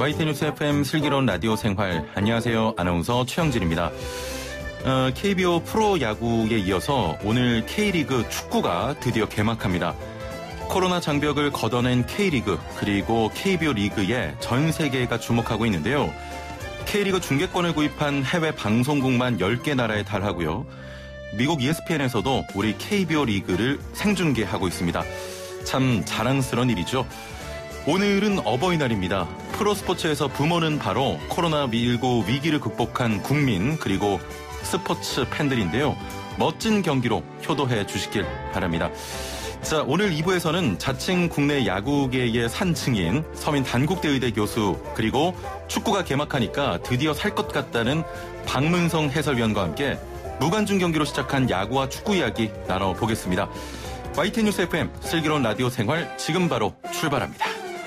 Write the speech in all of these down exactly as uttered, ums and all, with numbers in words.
와이티뉴스 에프엠 슬기로운 라디오 생활. 안녕하세요. 아나운서 최영진입니다. 어, 케이비오 프로야구에 이어서 오늘 K리그 축구가 드디어 개막합니다. 코로나 장벽을 걷어낸 K리그 그리고 케이비오 리그에 전 세계가 주목하고 있는데요. K리그 중계권을 구입한 해외 방송국만 열 개 나라에 달하고요. 미국 이에스피엔에서도 우리 케이비오 리그를 생중계하고 있습니다. 참 자랑스러운 일이죠. 오늘은 어버이날입니다. 프로스포츠에서 부모는 바로 코로나십구 위기를 극복한 국민 그리고 스포츠 팬들인데요. 멋진 경기로 효도해 주시길 바랍니다. 자, 오늘 이 부에서는 자칭 국내 야구계의 산증인 서민 단국대의대 교수 그리고 축구가 개막하니까 드디어 살 것 같다는 박문성 해설위원과 함께 무관중 경기로 시작한 야구와 축구 이야기 나눠보겠습니다. 와이티뉴스 에프엠 슬기로운 라디오 생활 지금 바로 출발합니다.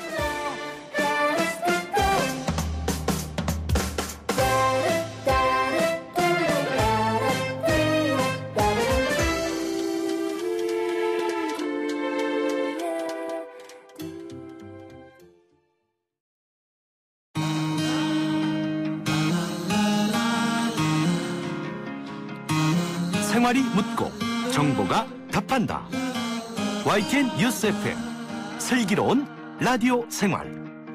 생활이 묻고 정보가 답한다. 와이티엔 뉴스 에프엠 슬기로운 라디오 생활.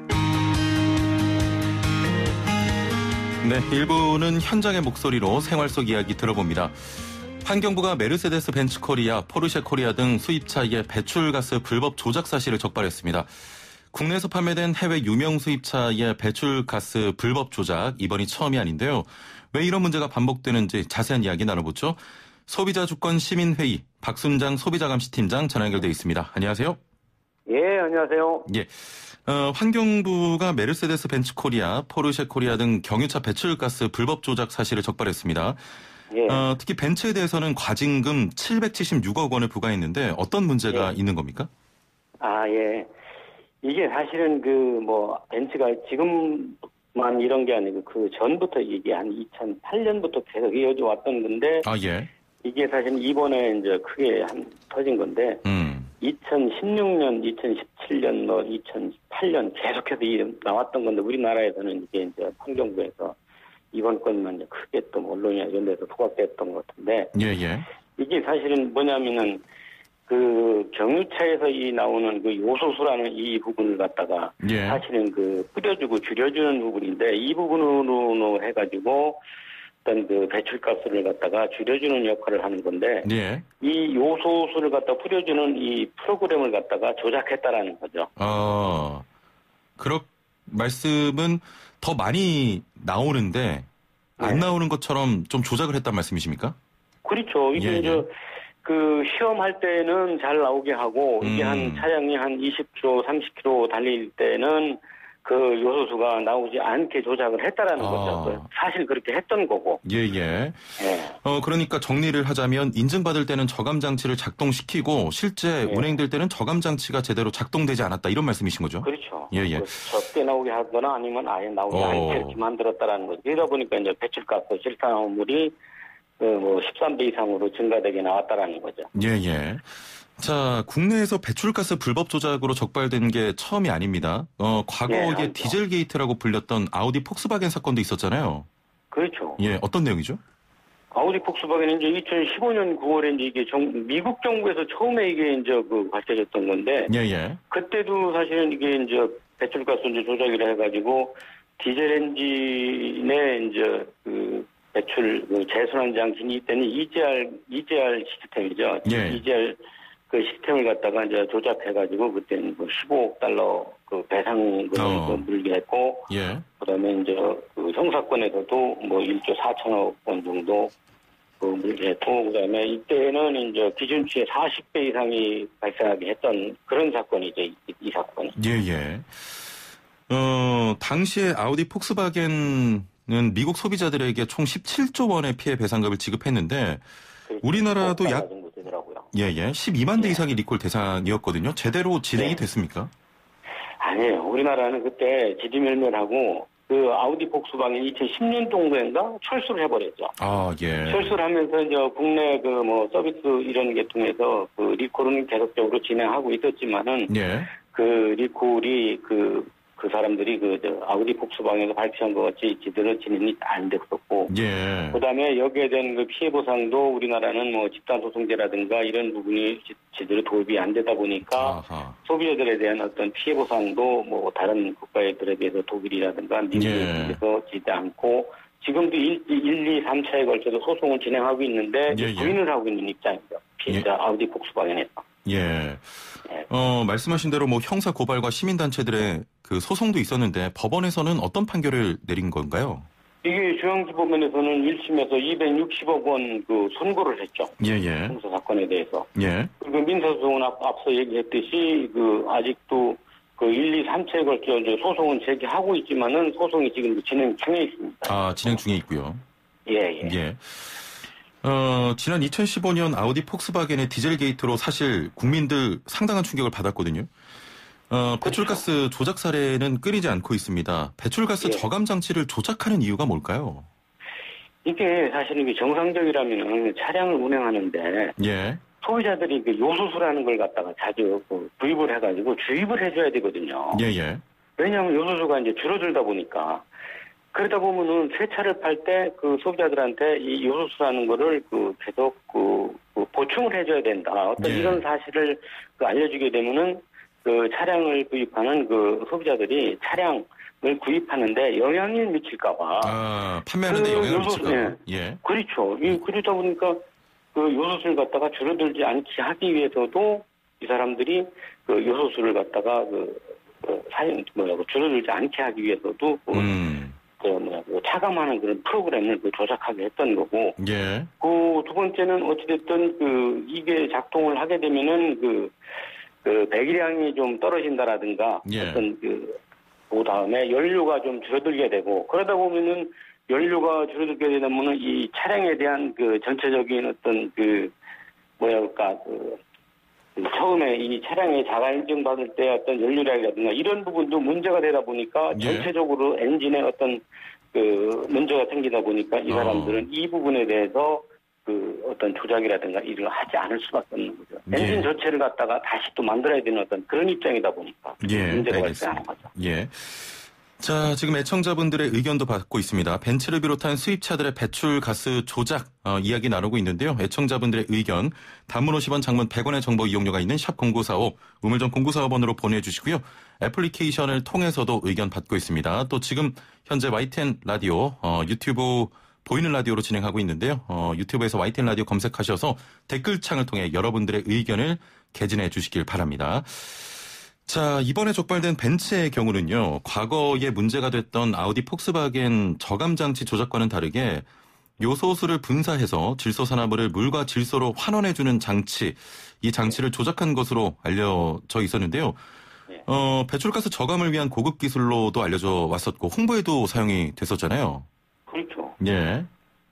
네, 일부는 현장의 목소리로 생활 속 이야기 들어봅니다. 환경부가 메르세데스 벤츠 코리아, 포르쉐 코리아 등 수입차의 배출가스 불법 조작 사실을 적발했습니다. 국내에서 판매된 해외 유명 수입차의 배출가스 불법 조작 이번이 처음이 아닌데요. 왜 이런 문제가 반복되는지 자세한 이야기 나눠보죠. 소비자 주권 시민회의 박순장 소비자감시팀장 전화 연결돼 있습니다. 안녕하세요. 예, 안녕하세요. 예, 어, 환경부가 메르세데스 벤츠 코리아, 포르쉐 코리아 등 경유차 배출가스 불법 조작 사실을 적발했습니다. 예. 어, 특히 벤츠에 대해서는 과징금 칠백칠십육억 원을 부과했는데 어떤 문제가 예. 있는 겁니까? 아, 예. 이게 사실은 그 뭐 벤츠가 지금만 이런 게 아니고 그 전부터 이게 한 이천팔 년부터 계속 이어져 왔던 건데. 아, 예. 이게 사실 이번에 이제 크게 한 터진 건데. 음. 이천십육 년, 이천십칠 년, 뭐 이천십팔 년 계속해서 나왔던 건데 우리나라에서는 이게 이제 환경부에서 이번 건만 이제 크게 또 언론이나 이런 데서 부각됐던 것 같은데. 예, 예. 이게 사실은 뭐냐면은 그 경유차에서 이 나오는 그 요소수라는 이 부분을 갖다가 예. 사실은 그 뿌려주고 줄여주는 부분인데 이 부분으로 해가지고 어떤 그 배출가스를 갖다가 줄여주는 역할을 하는 건데 예. 이 요소수를 갖다 뿌려주는 이 프로그램을 갖다가 조작했다라는 거죠. 어, 그렇 말씀은 더 많이 나오는데 안 예. 나오는 것처럼 좀 조작을 했단 말씀이십니까? 그렇죠. 이게 예, 이제 예. 그 시험할 때는 잘 나오게 하고 이게 음. 한 차량이 한 이십 킬로미터, 삼십 킬로미터 달릴 때는 그 요소수가 나오지 않게 조작을 했다라는 아. 거죠. 사실 그렇게 했던 거고. 예예. 예. 예. 어 그러니까 정리를 하자면 인증받을 때는 저감 장치를 작동시키고 실제 예. 운행될 때는 저감 장치가 제대로 작동되지 않았다 이런 말씀이신 거죠? 그렇죠. 예예. 예. 적게 나오게 하거나 아니면 아예 나오지 어. 않게 이렇게 만들었다라는 거죠. 그러다 보니까 이제 배출가스 실산화물이 그 뭐 십삼 배 이상으로 증가되게 나왔다라는 거죠. 예예. 자, 국내에서 배출가스 불법 조작으로 적발된 게 처음이 아닙니다. 어, 과거에 예, 디젤 게이트라고 불렸던 아우디 폭스바겐 사건도 있었잖아요. 그렇죠. 예, 어떤 내용이죠? 아우디 폭스바겐은 이제 이천십오 년 구월에 이제 이게 정, 미국 정부에서 처음에 이게 이제 그 밝혀졌던 건데. 예, 예. 그때도 사실은 이게 이제 배출가스 이제 조작이라 해가지고 디젤 엔진에 이제 그 배출 그 재순환 장치는 이때는 이지알 이지알 시스템이죠. 예. 이지알 그 시스템을 갖다가 이제 조작해가지고 그때는 뭐 십오억 달러 그 배상금을 어. 물게 했고, 예. 그다음에 이제 그 형사권에서도 뭐 일조 사천억 원 정도 그 물게 했고, 그다음에 이때는 이제 기준치의 사십 배 이상이 발생하게 했던 그런 사건이죠. 이, 이 사건이. 예예. 어 당시에 아우디 폭스바겐은 미국 소비자들에게 총 십칠조 원의 피해 배상금을 지급했는데. 우리나라도 약 예예 십이만 대 예. 이상의 리콜 대상이었거든요. 제대로 진행이 네. 됐습니까? 아니에요. 우리나라는 그때 지리멸멸하고 그 아우디 폭스바겐이 이천십 년 정도인가 철수를 해버렸죠. 아 예. 철수를 하면서 이제 국내 그 뭐 서비스 이런 게 통해서 그 리콜은 계속적으로 진행하고 있었지만은 예. 그 리콜이 그 그 사람들이 그 저 아우디 폭스바겐에서 발표한 것 같이 제대로 진행이 안 됐었고, 예. 그다음에 여기에 대한 그 피해 보상도 우리나라는 뭐 집단 소송제라든가 이런 부분이 제대로 도입이 안 되다 보니까 아하. 소비자들에 대한 어떤 피해 보상도 뭐 다른 국가들에 비해서 독일이라든가 미국에 비해서 예. 지지 않고 지금도 일, 이, 삼 차에 걸쳐서 소송을 진행하고 있는데 예, 예. 부인을 하고 있는 입장이죠. 피해자 예. 아우디 폭스바겐에서. 예. 어, 말씀하신 대로 뭐 형사 고발과 시민단체들의 그 소송도 있었는데 법원에서는 어떤 판결을 내린 건가요? 이게 중앙지법원에서는 일 심에서 이백육십억 원 그 선고를 했죠. 예, 예. 형사 사건에 대해서. 예. 그리고 민사소송은 앞, 앞서 얘기했듯이 그 아직도 그 일, 이, 삼 차에 걸쳐 이제 소송은 제기하고 있지만은 소송이 지금 진행 중에 있습니다. 아, 진행 중에 있고요. 예, 예. 예. 어, 지난 이천십오 년 아우디 폭스바겐의 디젤 게이트로 사실 국민들 상당한 충격을 받았거든요. 어, 배출가스 그렇죠. 조작 사례는 끊이지 않고 있습니다. 배출가스 예. 저감 장치를 조작하는 이유가 뭘까요? 이게 사실은 정상적이라면 차량을 운행하는데 예. 소비자들이 그 요소수라는 걸 갖다가 자주 구입을 해가지고 주입을 해줘야 되거든요. 예예. 왜냐하면 요소수가 이제 줄어들다 보니까. 그러다 보면은 새 차를 팔 때 그 소비자들한테 이 요소수라는 거를 그 계속 그, 그 보충을 해줘야 된다. 어떤 예. 이런 사실을 그 알려주게 되면은 그 차량을 구입하는 그 소비자들이 차량을 구입하는데 영향을 미칠까봐. 아, 판매하는데 그 영향을 미칠까봐. 예. 예. 그렇죠. 이 그러다 보니까 그 요소수를 갖다가 줄어들지 않게 하기 위해서도 이 사람들이 그 요소수를 갖다가 그, 그 사용 뭐라고 줄어들지 않게 하기 위해서도 그 음. 그 뭐야 그 차감하는 그런 프로그램을 그 조작하게 했던 거고. 예. 그 두 번째는 어찌됐든 그 이게 작동을 하게 되면은 그, 그 배기량이 좀 떨어진다라든가 예. 어떤 그, 그 다음에 연료가 좀 줄어들게 되고 그러다 보면은 연료가 줄어들게 되면은 이 차량에 대한 그 전체적인 어떤 그 뭐랄까 그 처음에 이 차량에 자가 인증 받을 때 어떤 연료량이라든가 이런 부분도 문제가 되다 보니까 예. 전체적으로 엔진에 어떤 그 문제가 생기다 보니까 이 사람들은 어. 이 부분에 대해서 그 어떤 조작이라든가 일을 하지 않을 수밖에 없는 거죠. 예. 엔진 전체를 갖다가 다시 또 만들어야 되는 어떤 그런 입장이다 보니까 예. 문제가 발생하는 거죠. 예. 자, 지금 애청자분들의 의견도 받고 있습니다. 벤츠를 비롯한 수입차들의 배출가스 조작 어, 이야기 나누고 있는데요. 애청자분들의 의견 단문 오십 원 장문 백 원의 정보 이용료가 있는 샵 공구사오 우물정 공구사오 번으로 보내주시고요. 애플리케이션을 통해서도 의견 받고 있습니다. 또 지금 현재 와이티엔 라디오 어, 유튜브 보이는 라디오로 진행하고 있는데요. 어, 유튜브에서 와이티엔 라디오 검색하셔서 댓글창을 통해 여러분들의 의견을 개진해 주시길 바랍니다. 자, 이번에 적발된 벤츠의 경우는요. 과거에 문제가 됐던 아우디 폭스바겐 저감장치 조작과는 다르게 요소수를 분사해서 질소 산화물을 물과 질소로 환원해주는 장치, 이 장치를 조작한 것으로 알려져 있었는데요. 어, 배출가스 저감을 위한 고급 기술로도 알려져 왔었고 홍보에도 사용이 됐었잖아요. 그렇죠. 예.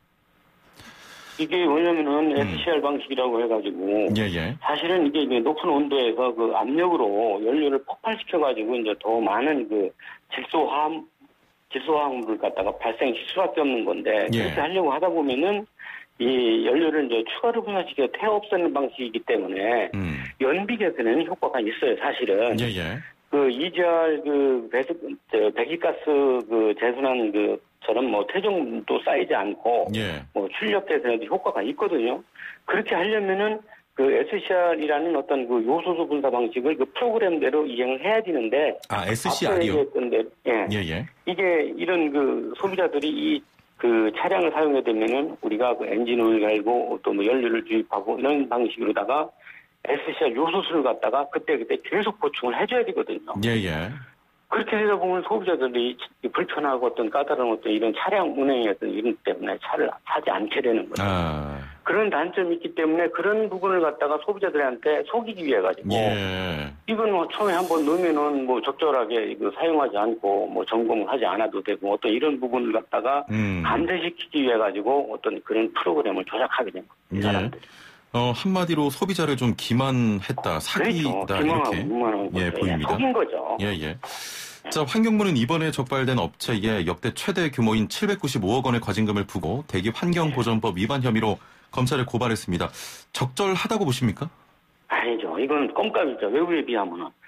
이게 왜냐면은 에스씨알 음. 방식이라고 해가지고 예, 예. 사실은 이게 높은 온도에서 그 압력으로 연료를 폭발시켜가지고 이제 더 많은 그 질소화학 질소화학물을 갖다가 발생시킬 수밖에 없는 건데 예. 그렇게 하려고 하다 보면은 이 연료를 이제 추가로 분화시켜 태워 없애는 방식이기 때문에 음. 연비 개선에는 효과가 있어요, 사실은. 예, 예. 그 이지알 그 배수 저 배기가스 그 재순환 그 저는 뭐 체중도 쌓이지 않고 예. 뭐 출력 개선에도 효과가 있거든요. 그렇게 하려면은 그 에스씨알이라는 어떤 그 요소수 분사 방식을 그 프로그램대로 이행을 해야 되는데 아 에스씨알이요? 예. 예, 예. 이게 이런 그 소비자들이 이 그 차량을 사용하게 되면은 우리가 그 엔진 오일 갈고 또 뭐 연료를 주입하고 이런 방식으로다가 에스씨알 요소수를 갖다가 그때그때 계속 보충을 해줘야 되거든요. 예, 예. 그렇게 되다 보면 소비자들이 불편하고 어떤 까다로운 어떤 이런 차량 운행의 어떤 이런 때문에 차를 사지 않게 되는 거죠. 아. 그런 단점이 있기 때문에 그런 부분을 갖다가 소비자들한테 속이기 위해 가지고. 예. 이건 뭐 처음에 한번 넣으면은 뭐 적절하게 이거 사용하지 않고 뭐 점검을 하지 않아도 되고 어떤 이런 부분을 갖다가 음. 감대시키기 위해 가지고 어떤 그런 프로그램을 조작하게 된 거예요. 이 예. 사람들이. 어, 한마디로 소비자를 좀 기만했다, 사기다, 그렇죠. 이렇게 예, 보입니다. 속인 거죠. 예, 예. 자, 환경부는 이번에 적발된 업체에 역대 최대 규모인 칠백구십오억 원의 과징금을 부고 대기 환경보전법 위반 혐의로 검찰에 고발했습니다. 적절하다고 보십니까? 아니죠. 이건 껌값이죠. 외국에 비하면은.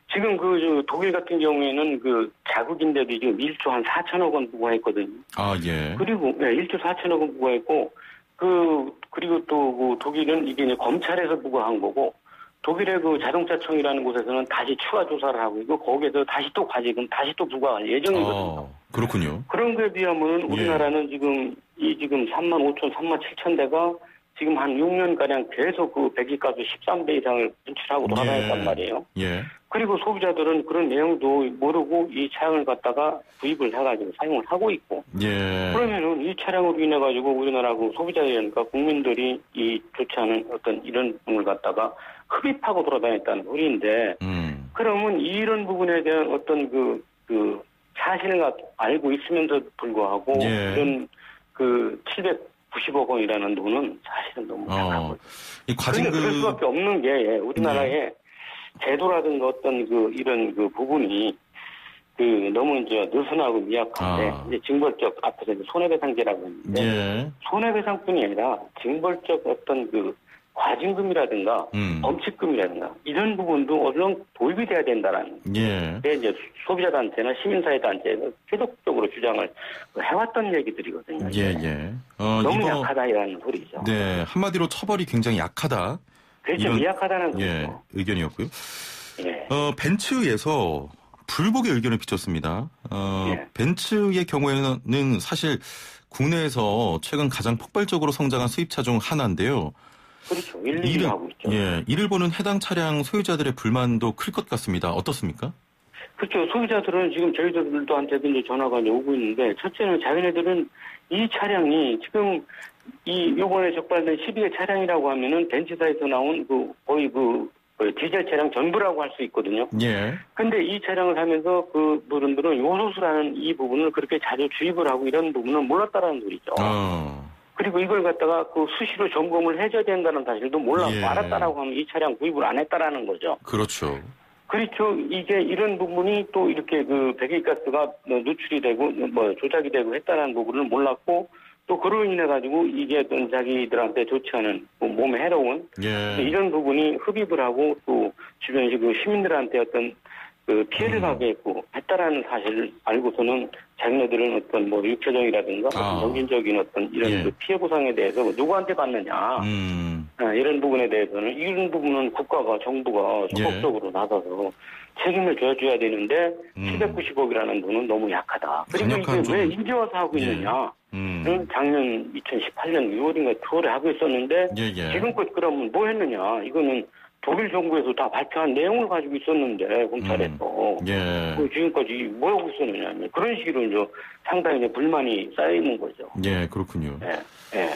지금 그, 저, 독일 같은 경우에는 그 자국인데도 지금 일 조 한 사천억 원 부과했거든요. 아, 예. 그리고, 네, 일 조 사천억 원 부과했고, 그, 그리고 또 그 독일은 이게 이제 검찰에서 부과한 거고, 독일의 그 자동차청이라는 곳에서는 다시 추가 조사를 하고 있고, 거기에서 다시 또 과징금, 다시 또 부과할 예정이거든요. 어, 그렇군요. 그런 거에 비하면 우리나라는 예. 지금, 이 지금 삼만 오천, 삼만 칠천 대가 지금 한 육 년가량 계속 그 배기가스 십삼 배 이상을 분출하고 돌아다녔단 예. 말이에요. 예. 그리고 소비자들은 그런 내용도 모르고 이 차량을 갖다가 구입을 해가지고 사용을 하고 있고. 예. 그러면은 이 차량으로 인해가지고 우리나라 그 소비자들이니까 국민들이 이 좋지 않은 어떤 이런 부분을 갖다가 흡입하고 돌아다녔다는 소리인데. 음. 그러면 이런 부분에 대한 어떤 그, 그 사실을 알고 있으면서 불구하고. 예. 이런 그 칠백구십억 원이라는 돈은 사실은 너무 작은 거죠. 이 과징금. 그럴 수밖에 없는 게 우리나라에 네. 제도라든가 어떤 그 이런 그 부분이 그 너무 이제 느슨하고 미약한데 아. 이제 징벌적 앞에서 이제 손해배상제라고 했는데 예. 손해배상뿐이 아니라 징벌적 어떤 그 과징금이라든가 음. 범칙금이라든가 이런 부분도 얼른 도입이 돼야 된다라는. 예. 게 이제 소비자단체나 시민사회단체에서 계속적으로 주장을 해왔던 얘기들이거든요. 예, 예. 어, 너무 이번, 약하다라는 소리죠. 네, 한마디로 처벌이 굉장히 약하다. 그렇죠. 이런, 미약하다는 거죠. 예, 의견이었고요. 예. 어, 벤츠에서 불복의 의견을 비췄습니다. 어, 예. 벤츠의 경우에는 사실 국내에서 최근 가장 폭발적으로 성장한 수입차 중 하나인데요. 그렇죠. 일, 이 위 하고 있죠. 예, 이를 보는 해당 차량 소유자들의 불만도 클 것 같습니다. 어떻습니까? 그렇죠. 소비자들은 지금 저희들도 한테도 이제 전화가 이제 오고 있는데, 첫째는 자기네들은 이 차량이 지금 이 요번에 적발된 십이 회 차량이라고 하면은 벤츠사에서 나온 그 거의 그 디젤 차량 전부라고 할 수 있거든요. 예. 근데 이 차량을 사면서 그 분들은 요소수라는 이 부분을 그렇게 자주 주입을 하고 이런 부분을 몰랐다라는 소리죠. 어. 그리고 이걸 갖다가 그 수시로 점검을 해줘야 된다는 사실도 몰랐고 예. 알았다라고 하면 이 차량 구입을 안 했다라는 거죠. 그렇죠. 그렇죠. 이게 이런 부분이 또 이렇게 그 배기가스가 누출이 되고 뭐 조작이 되고 했다는 부분을 몰랐고 또 그로 인해 가지고 이게 어떤 자기들한테 좋지 않은 몸에 해로운 예. 이런 부분이 흡입을 하고 또 주변 그 시민들한테 어떤 그 피해를 음. 가게 했고 했다라는 사실을 알고서는 자기네들은 어떤 뭐 육체적이라든가 아. 정신적인 어떤 이런 예. 그 피해 보상에 대해서 누구한테 받느냐 음. 아, 이런 부분에 대해서는 이런 부분은 국가가 정부가 적극적으로 예. 나서서 책임을 져줘야 되는데 음. 칠백구십억이라는 돈은 너무 약하다. 그리고 이게 좀... 왜 이제 와서 하고 예. 있느냐. 음. 작년 이천십팔 년 유월인가 구월에 하고 있었는데 예, 예. 지금껏 그러면 뭐 했느냐. 이거는 독일 정부에서 다 발표한 내용을 가지고 있었는데 검찰에서 음. 예. 지금까지 뭐 하고 있었느냐. 그런 식으로 이제 상당히 이제 불만이 쌓여 있는 거죠. 예, 그렇군요. 예. 예.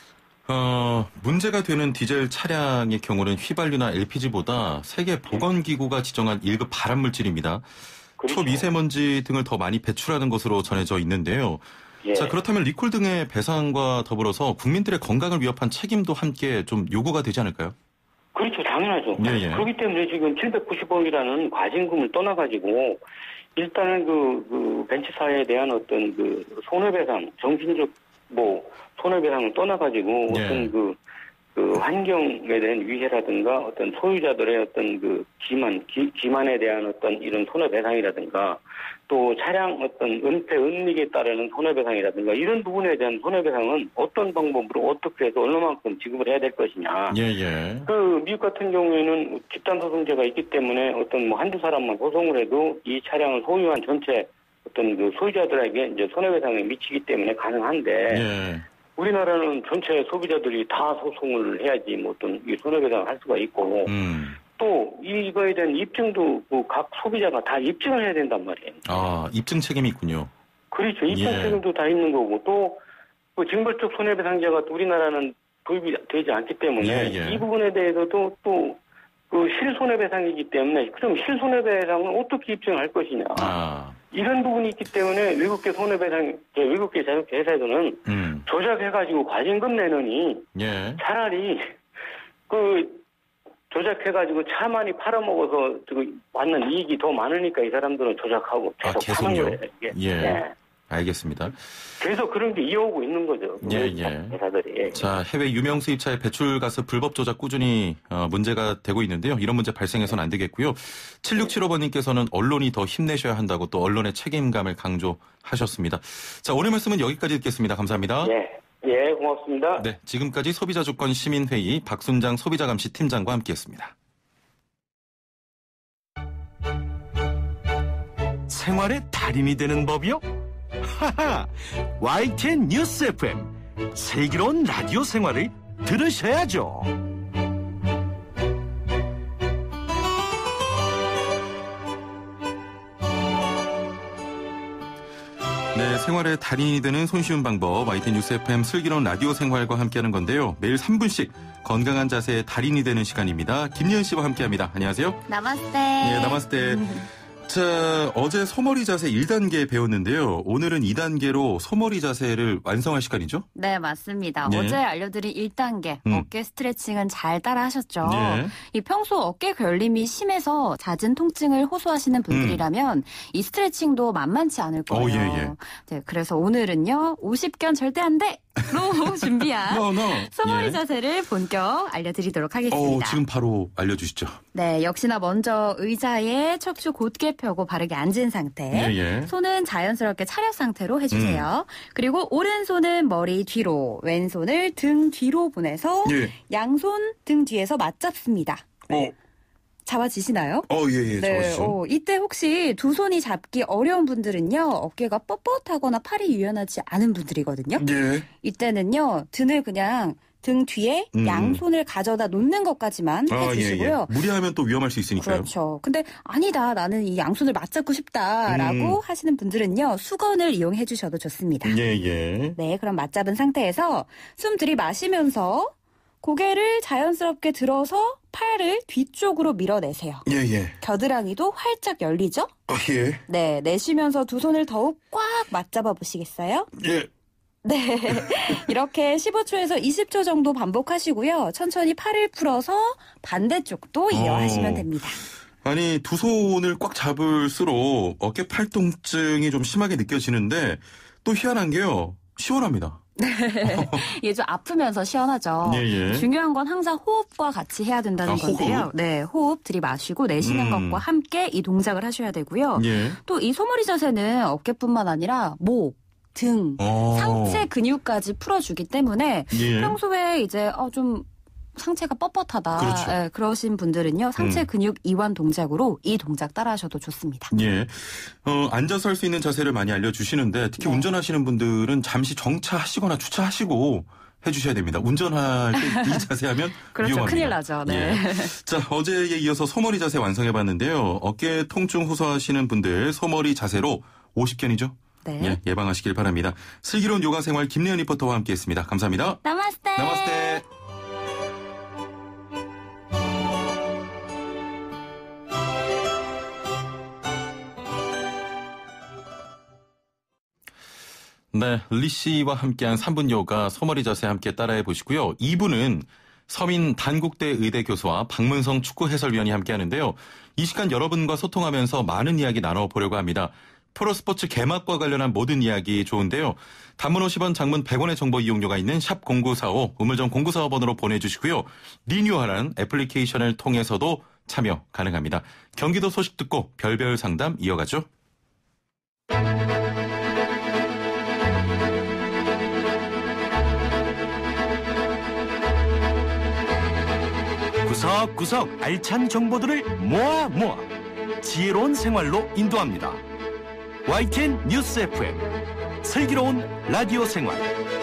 어, 문제가 되는 디젤 차량의 경우는 휘발유나 엘피지보다 세계보건기구가 지정한 일 급 발암물질입니다. 그렇죠. 초미세먼지 등을 더 많이 배출하는 것으로 전해져 있는데요. 예. 자, 그렇다면 리콜 등의 배상과 더불어서 국민들의 건강을 위협한 책임도 함께 좀 요구가 되지 않을까요? 그렇죠. 당연하죠. 예, 예. 그렇기 때문에 지금 칠백구십억이라는 과징금을 떠나가지고 일단은 그, 그 벤츠사에 대한 어떤 그 손해배상, 정신적 뭐 손해배상을 떠나가지고 예. 어떤 그, 그 환경에 대한 위해라든가 어떤 소유자들의 어떤 그 기만, 기, 기만에 대한 어떤 이런 손해배상이라든가 또 차량 어떤 은폐, 은닉에 따르는 손해배상이라든가 이런 부분에 대한 손해배상은 어떤 방법으로 어떻게 해서 얼마만큼 지급을 해야 될 것이냐. 예, 예. 그 미국 같은 경우에는 집단소송제가 있기 때문에 어떤 뭐 한두 사람만 소송을 해도 이 차량을 소유한 전체 어떤 그 소유자들에게 이제 손해배상이 미치기 때문에 가능한데 예. 우리나라는 전체 소비자들이 다 소송을 해야지 뭐 어떤 이 손해배상을 할 수가 있고 음. 또 이거에 대한 입증도 그 각 소비자가 다 입증을 해야 된단 말이에요. 아, 입증 책임이 있군요. 그렇죠. 입증 예. 책임도 다 있는 거고 또 그 징벌적 손해배상제가 또 우리나라는 도입이 되지 않기 때문에 예, 예. 이 부분에 대해서도 또 그 실손해배상이기 때문에 그럼 실손해배상은 어떻게 입증할 것이냐. 아. 이런 부분이 있기 때문에 외국계 손해배상, 외국계 자동차 회사에서는 음. 조작해가지고 과징금 내느니 예. 차라리 그 조작해가지고 차 많이 팔아먹어서 받는 이익이 더 많으니까 이 사람들은 조작하고 계속 아, 파는 거예요. 예. 예. 알겠습니다. 계속 그런 게 이어오고 있는 거죠. 예, 예. 회사들이. 자, 해외 유명 수입차의 배출가스 불법 조작 꾸준히 어, 문제가 되고 있는데요. 이런 문제 발생해서는 안 되겠고요. 칠육칠오 번님께서는 언론이 더 힘내셔야 한다고 또 언론의 책임감을 강조하셨습니다. 자, 오늘 말씀은 여기까지 듣겠습니다. 감사합니다. 예, 예, 고맙습니다. 네, 지금까지 소비자주권 시민회의 박순장 소비자감시 팀장과 함께했습니다. 생활의 달인이 되는 법이요? 하하! 와이티엔 뉴스 에프엠 슬기로운 라디오 생활을 들으셔야죠. 네, 생활의 달인이 되는 손쉬운 방법 와이티엔 뉴스 에프엠 슬기로운 라디오 생활과 함께하는 건데요. 매일 삼 분씩 건강한 자세의 달인이 되는 시간입니다. 김예은 씨와 함께합니다. 안녕하세요. 나마스테. 네, 나마스테. 자, 어제 소머리 자세 일 단계 배웠는데요. 오늘은 이 단계로 소머리 자세를 완성할 시간이죠? 네, 맞습니다. 네. 어제 알려드린 일 단계 음. 어깨 스트레칭은 잘 따라 하셨죠? 네. 이 평소 어깨 결림이 심해서 잦은 통증을 호소하시는 분들이라면 음. 이 스트레칭도 만만치 않을 거예요. 오, 예, 예. 네, 그래서 오늘은요. 오십 견 절대 안 돼! 로 준비한 no, no. 소머리 예. 자세를 본격 알려드리도록 하겠습니다. 어, 지금 바로 알려주시죠. 네, 역시나 먼저 의자에 척추 곧게 펴고 바르게 앉은 상태. 예, 예. 손은 자연스럽게 차렷 상태로 해주세요. 음. 그리고 오른손은 머리 뒤로, 왼손을 등 뒤로 보내서 예. 양손 등 뒤에서 맞잡습니다. 어. 잡아지시나요? 어, 예, 예. 네, 어, 이때 혹시 두 손이 잡기 어려운 분들은요, 어깨가 뻣뻣하거나 팔이 유연하지 않은 분들이거든요. 예. 이때는요, 등을 그냥 등 뒤에 음. 양손을 가져다 놓는 것까지만 아, 해주시고요. 예, 예. 무리하면 또 위험할 수 있으니까요. 그렇죠. 근데 아니다, 나는 이 양손을 맞잡고 싶다라고 음. 하시는 분들은요, 수건을 이용해 주셔도 좋습니다. 예, 예. 네, 그럼 맞잡은 상태에서 숨 들이마시면서 고개를 자연스럽게 들어서 팔을 뒤쪽으로 밀어내세요. 예, 예. 겨드랑이도 활짝 열리죠? 아, 예. 네, 내쉬면서 두 손을 더욱 꽉 맞잡아 보시겠어요? 예. 네, 이렇게 십오 초에서 이십 초 정도 반복하시고요. 천천히 팔을 풀어서 반대쪽도 이어하시면 됩니다. 아니, 두 손을 꽉 잡을수록 어깨 팔통증이 좀 심하게 느껴지는데 또 희한한 게요. 시원합니다. 이게 좀 아프면서 시원하죠. 예, 예. 중요한 건 항상 호흡과 같이 해야 된다는 아, 건데요. 호흡? 네, 호흡 들이마시고 내쉬는 음. 것과 함께 이 동작을 하셔야 되고요. 예. 또 이 소머리 자세는 어깨뿐만 아니라 목, 등, 오. 상체 근육까지 풀어주기 때문에 예. 평소에 이제 어, 좀 상체가 뻣뻣하다. 그렇죠. 예, 그러신 분들은요. 상체 음. 근육 이완 동작으로 이 동작 따라하셔도 좋습니다. 예. 어, 앉아서 할 수 있는 자세를 많이 알려주시는데 특히 네. 운전하시는 분들은 잠시 정차하시거나 주차하시고 해주셔야 됩니다. 운전할 때 이 자세 하면 그렇죠. 위험합니다. 큰일 나죠. 네. 예. 자, 어제에 이어서 소머리 자세 완성해봤는데요. 어깨 통증 호소하시는 분들 소머리 자세로 오십 견이죠? 네. 예, 예방하시길 바랍니다. 슬기로운 요가 생활 김래연 리포터와 함께했습니다. 감사합니다. 나마스테. 나마스테. 네, 리 씨와 함께한 삼 분 요가 소머리 자세 함께 따라해 보시고요. 이 부는 서민 단국대 의대 교수와 박문성 축구 해설위원이 함께하는데요. 이 시간 여러분과 소통하면서 많은 이야기 나눠보려고 합니다. 프로스포츠 개막과 관련한 모든 이야기 좋은데요. 단문 오십 원, 장문 백 원의 정보 이용료가 있는 샵 공구사오, 우물정 공구사오 번으로 보내주시고요. 리뉴얼한 애플리케이션을 통해서도 참여 가능합니다. 경기도 소식 듣고 별별 상담 이어가죠. 구석구석 알찬 정보들을 모아 모아 지혜로운 생활로 인도합니다. 와이티엔 뉴스 에프엠 슬기로운 라디오 생활.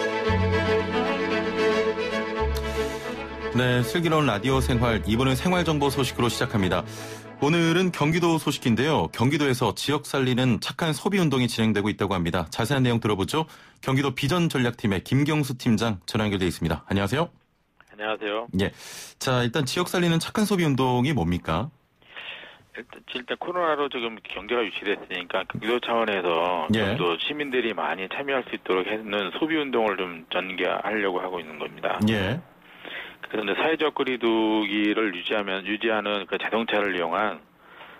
네, 슬기로운 라디오 생활 이번은 생활정보 소식으로 시작합니다. 오늘은 경기도 소식인데요. 경기도에서 지역 살리는 착한 소비운동이 진행되고 있다고 합니다. 자세한 내용 들어보죠. 경기도 비전전략팀의 김경수 팀장 전화 연결돼 있습니다. 안녕하세요. 안녕하세요. 예. 자, 일단 지역 살리는 착한 소비 운동이 뭡니까? 일단, 일단 코로나로 지금 경제가 유치됐으니까 경기도 차원에서 예. 좀 더 시민들이 많이 참여할 수 있도록 하는 소비 운동을 좀 전개하려고 하고 있는 겁니다. 예. 그래서 이제 사회적 거리두기를 유지하면 유지하는 그 자동차를 이용한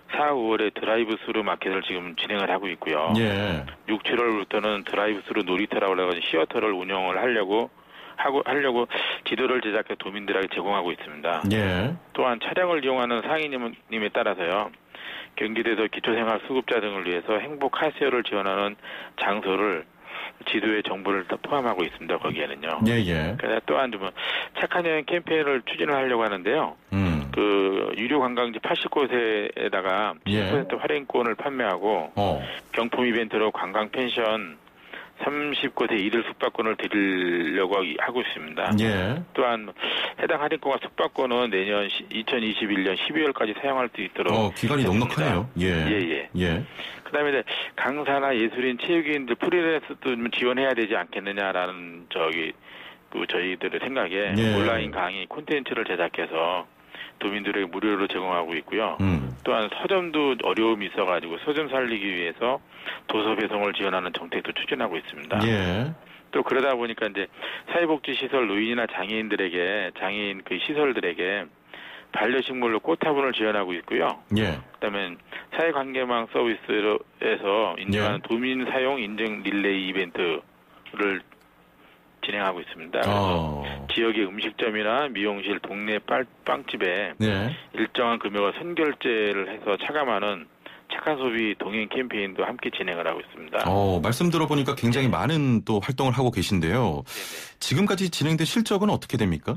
사, 오월에 드라이브 스루 마켓을 지금 진행을 하고 있고요. 예. 육, 칠월부터는 드라이브 스루 놀이터라고 해가지고 시어터를 운영을 하려고 하고 하려고 지도를 제작해 도민들에게 제공하고 있습니다. 예. 또한 차량을 이용하는 상인님에 따라서요. 경기도에서 기초생활수급자 등을 위해서 행복 카시어를 지원하는 장소를 지도에 정보를 포함하고 있습니다. 거기에는요. 예, 예. 그래서 또한 좀 착한 여행 캠페인을 추진을 하려고 하는데요. 음. 그 유료 관광지 팔십 곳에다가 예. 십 퍼센트 할인권을 판매하고 어. 경품 이벤트로 관광 펜션 삼십 곳에 이들 숙박권을 드리려고 하고 있습니다. 예. 또한 해당 할인권과 숙박권은 내년 이천이십일 년 십이월까지 사용할 수 있도록 어, 기간이 넉넉하네요. 예. 예, 예. 예. 그다음에 강사나 예술인, 체육인들 프리랜서도 좀 지원해야 되지 않겠느냐라는 저기 그 저희들의 생각에 예. 온라인 강의 콘텐츠를 제작해서 도민들에게 무료로 제공하고 있고요. 음. 또한 서점도 어려움이 있어가지고 서점 살리기 위해서 도서 배송을 지원하는 정책도 추진하고 있습니다. 예. 또 그러다 보니까 이제 사회복지시설 노인이나 장애인들에게 장애인 그 시설들에게 반려식물로 꽃화분을 지원하고 있고요. 예. 그다음에 사회관계망 서비스에서 인정하는 예. 도민 사용 인증 릴레이 이벤트를 진행하고 있습니다. 그래서 어. 지역의 음식점이나 미용실, 동네 빵, 빵집에 네. 일정한 금액을 선결제를 해서 차감하는 착한 소비 동행 캠페인도 함께 진행을 하고 있습니다. 어, 말씀 들어보니까 굉장히 많은 또 활동을 하고 계신데요. 네네. 지금까지 진행된 실적은 어떻게 됩니까?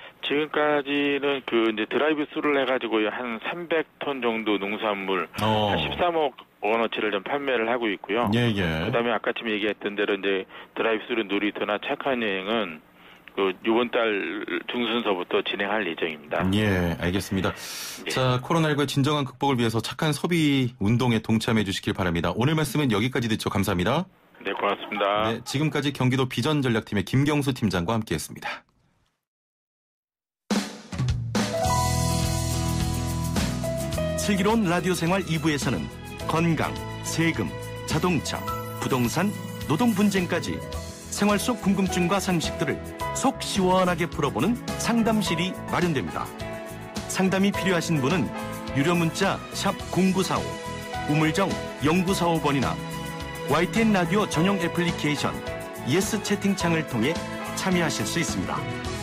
지금까지는 그 이제 드라이브 스루를 해가지고 한 삼백 톤 정도 농산물 어. 한 십삼억 원어치를 좀 판매를 하고 있고요. 예, 예. 그다음에 아까쯤 얘기했던 대로 이제 드라이브 스루 놀이터나 착한 여행은 그 이번 달 중순서부터 진행할 예정입니다. 예, 알겠습니다. 예. 자, 코로나십구의 진정한 극복을 위해서 착한 소비 운동에 동참해 주시길 바랍니다. 오늘 말씀은 여기까지 듣죠. 감사합니다. 네, 고맙습니다. 네, 지금까지 경기도 비전전략팀의 김경수 팀장과 함께했습니다. 슬기로운 라디오 생활 이 부에서는 건강, 세금, 자동차, 부동산, 노동 분쟁까지 생활 속 궁금증과 상식들을 속 시원하게 풀어보는 상담실이 마련됩니다. 상담이 필요하신 분은 유료 문자 샵 공구사오, 우물정 영구사오 번이나 와이티엔 라디오 전용 애플리케이션 예스 채팅창을 통해 참여하실 수 있습니다.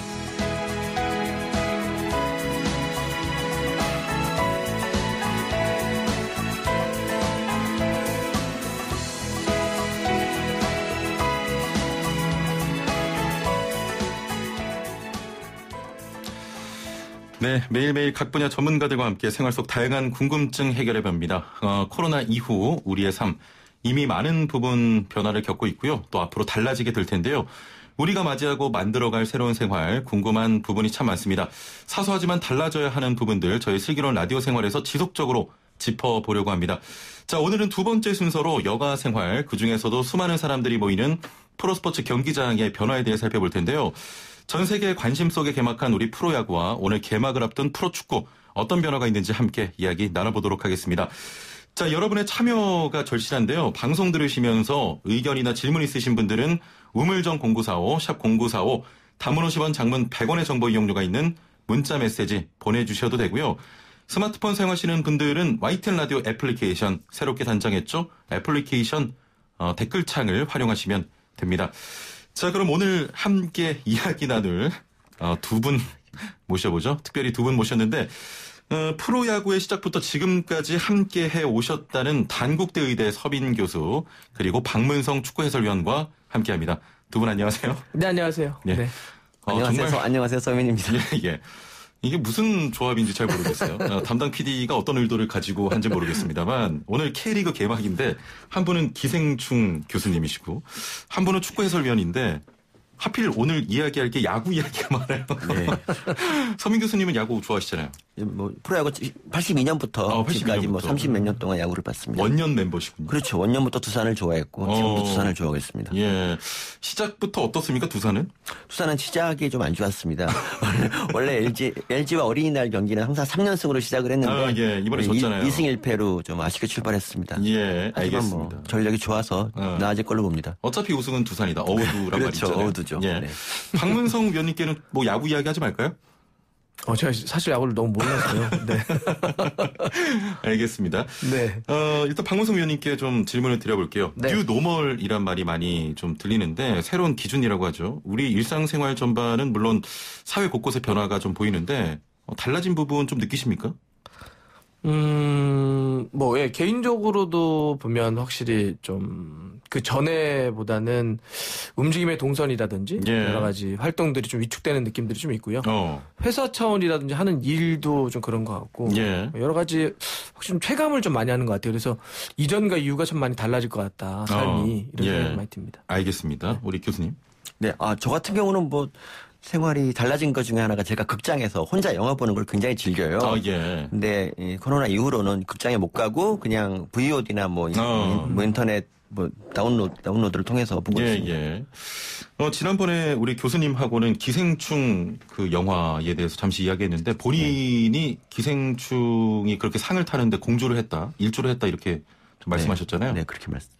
네, 매일매일 각 분야 전문가들과 함께 생활 속 다양한 궁금증 해결해 봅니다. 어, 코로나 이후 우리의 삶 이미 많은 부분 변화를 겪고 있고요. 또 앞으로 달라지게 될 텐데요. 우리가 맞이하고 만들어갈 새로운 생활 궁금한 부분이 참 많습니다. 사소하지만 달라져야 하는 부분들 저희 슬기로운 라디오 생활에서 지속적으로 짚어보려고 합니다. 자, 오늘은 두 번째 순서로 여가 생활, 그중에서도 수많은 사람들이 모이는 프로스포츠 경기장의 변화에 대해 살펴볼 텐데요. 전 세계 관심 속에 개막한 우리 프로야구와 오늘 개막을 앞둔 프로축구 어떤 변화가 있는지 함께 이야기 나눠보도록 하겠습니다. 자, 여러분의 참여가 절실한데요. 방송 들으시면서 의견이나 질문 있으신 분들은 우물정 공구사오, 샵 공구사오, 단문 오십 원, 장문 백 원의 정보 이용료가 있는 문자 메시지 보내주셔도 되고요. 스마트폰 사용하시는 분들은 와이티엔 라디오 애플리케이션 새롭게 단장했죠. 애플리케이션 어, 댓글창을 활용하시면 됩니다. 자, 그럼 오늘 함께 이야기 나눌 어, 두 분 모셔보죠. 특별히 두 분 모셨는데 어, 프로야구의 시작부터 지금까지 함께 해오셨다는 단국대 의대 서빈 교수 그리고 박문성 축구 해설위원과 함께합니다. 두 분 안녕하세요. 네, 안녕하세요. 네. 네. 어, 안녕하세요. 정말, 안녕하세요. 서민입니다. 예, 예. 이게 무슨 조합인지 잘 모르겠어요. 어, 담당 피디가 어떤 의도를 가지고 한지 모르겠습니다만 오늘 K리그 개막인데 한 분은 기생충 교수님이시고 한 분은 축구 해설위원인데 하필 오늘 이야기할 게 야구 이야기가 많아요. 네. 서민 교수님은 야구 좋아하시잖아요. 뭐 프로야구 팔십이 년부터 어, 팔십이 지금까지 뭐 년부터. 삼십 몇 년 동안 야구를 봤습니다. 원년 멤버시군요. 그렇죠. 원년부터 두산을 좋아했고 어. 지금도 두산을 좋아하고 있습니다. 예. 시작부터 어떻습니까, 두산은? 두산은 시작이 좀 안 좋았습니다. 원래 엘지, 엘지와 어린이날 경기는 항상 삼 연승으로 시작을 했는데 아, 예. 이번에 졌잖아요. 이 승 일 패로 좀 아쉽게 출발했습니다. 예, 하지만 알겠습니다. 뭐 전력이 좋아서 어. 나아질 걸로 봅니다. 어차피 우승은 두산이다. 어우두란 말이 그렇죠. 있잖아요. 어우두죠. 예. 네. 박문성 위원님께는 뭐 야구 이야기 하지 말까요? 어, 제가 사실 야구를 너무 몰랐어요. 네. 알겠습니다. 네. 어, 일단 박문성 위원님께 좀 질문을 드려볼게요. 네. 뉴 노멀이란 말이 많이 좀 들리는데 새로운 기준이라고 하죠. 우리 일상생활 전반은 물론 사회 곳곳에 변화가 좀 보이는데 어, 달라진 부분 좀 느끼십니까? 음, 뭐, 예, 개인적으로도 보면 확실히 좀 그 전에보다는 움직임의 동선이라든지 예. 여러 가지 활동들이 좀 위축되는 느낌들이 좀 있고요. 어. 회사 차원이라든지 하는 일도 좀 그런 것 같고 예. 여러 가지 확실히 좀 체감을 좀 많이 하는 것 같아요. 그래서 이전과 이후가 참 많이 달라질 것 같다. 삶이 어. 이런 예. 생각이 많이 듭니다. 알겠습니다. 우리 교수님. 네, 아, 저 같은 경우는 뭐 생활이 달라진 것 중에 하나가 제가 극장에서 혼자 영화 보는 걸 굉장히 즐겨요. 아, 예. 근데 이 코로나 이후로는 극장에 못 가고 그냥 브이오디나 뭐, 어. 뭐 인터넷 뭐 다운로드 다운로드를 통해서 보고 예, 있습니다. 예. 어, 지난번에 우리 교수님하고는 기생충 그 영화에 대해서 잠시 이야기했는데 본인이 네. 기생충이 그렇게 상을 타는데 공조를 했다, 일조를 했다 이렇게 좀 말씀하셨잖아요. 네, 네 그렇게 말씀.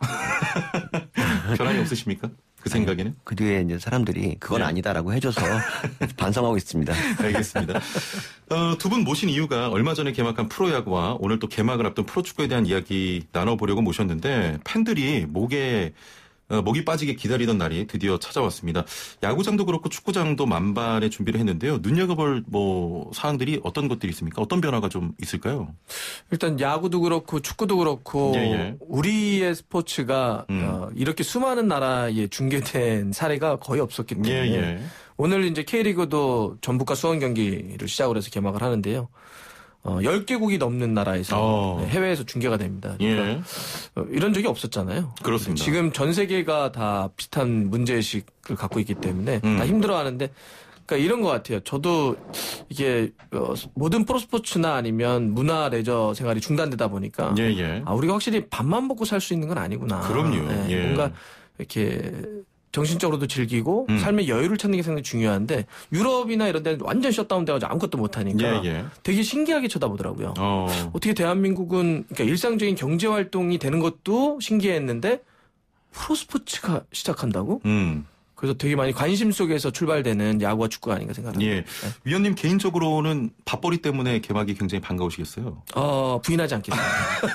변함이 없으십니까? 그 생각에는? 아니, 그 뒤에 이제 사람들이 그건 네. 아니다라고 해줘서 반성하고 있습니다. 알겠습니다. 어, 두 분 모신 이유가 얼마 전에 개막한 프로야구와 오늘 또 개막을 앞둔 프로축구에 대한 이야기 나눠보려고 모셨는데 팬들이 목에 어, 목이 빠지게 기다리던 날이 드디어 찾아왔습니다. 야구장도 그렇고 축구장도 만반의 준비를 했는데요. 눈여겨볼 뭐 사항들이 어떤 것들이 있습니까? 어떤 변화가 좀 있을까요? 일단 야구도 그렇고 축구도 그렇고 예, 예. 우리의 스포츠가 음. 어, 이렇게 수많은 나라에 중계된 사례가 거의 없었기 때문에 예, 예. 오늘 이제 K리그도 전북과 수원 경기를 시작으로 해서 개막을 하는데요. 어, 열 개국이 넘는 나라에서 어. 네, 해외에서 중계가 됩니다. 예. 그러니까 어, 이런 적이 없었잖아요. 그렇습니다. 지금 전 세계가 다 비슷한 문제의식을 갖고 있기 때문에 음. 다 힘들어하는데 그러니까 이런 것 같아요. 저도 이게 어, 모든 프로스포츠나 아니면 문화 레저 생활이 중단되다 보니까 예, 예. 아, 우리가 확실히 밥만 먹고 살 수 있는 건 아니구나. 그럼요. 네, 예. 뭔가 이렇게 정신적으로도 즐기고 음. 삶의 여유를 찾는 게 상당히 중요한데 유럽이나 이런 데는 완전 셧다운 돼가지고 아무것도 못하니까 예, 예. 되게 신기하게 쳐다보더라고요. 어. 어떻게 대한민국은 그러니까 일상적인 경제 활동이 되는 것도 신기했는데 프로스포츠가 시작한다고? 음. 그래서 되게 많이 관심 속에서 출발되는 야구와 축구가 아닌가 생각합니다. 예. 네. 위원님 개인적으로는 밥벌이 때문에 개막이 굉장히 반가우시겠어요? 어, 부인하지 않겠습니다.